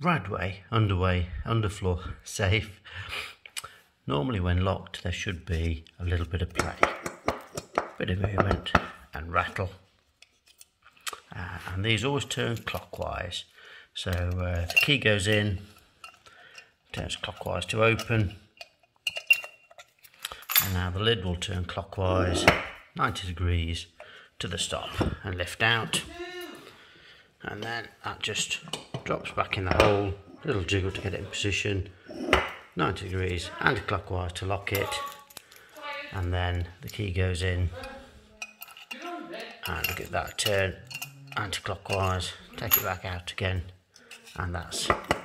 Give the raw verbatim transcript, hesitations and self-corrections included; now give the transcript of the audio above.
Radway underway underfloor safe. Normally when locked there should be a little bit of play, bit of movement and rattle, uh, and these always turn clockwise. So uh, the key goes in, turns clockwise to open, and now the lid will turn clockwise ninety degrees to the stop and lift out, and then that just drops back in the hole, little jiggle to get it in position, ninety degrees anti-clockwise to lock it, and then the key goes in and look at that, turn anti-clockwise, take it back out again, and that's